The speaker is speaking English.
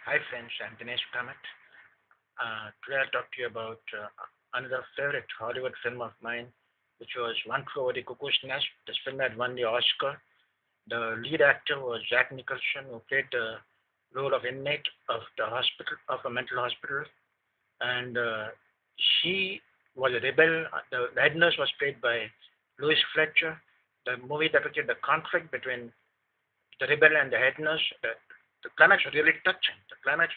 Hi friends, I'm Dinesh Kamath. Today I'll talk to you about another favorite Hollywood film of mine, which was One Flew Over the Cuckoo's Nest. This film had won the Oscar. The lead actor was Jack Nicholson, who played the role of inmate of the hospital, of a mental hospital, and she was a rebel. The head nurse was played by Louis Fletcher. The movie depicted the conflict between the rebel and the head nurse. The climax was really touching. The climax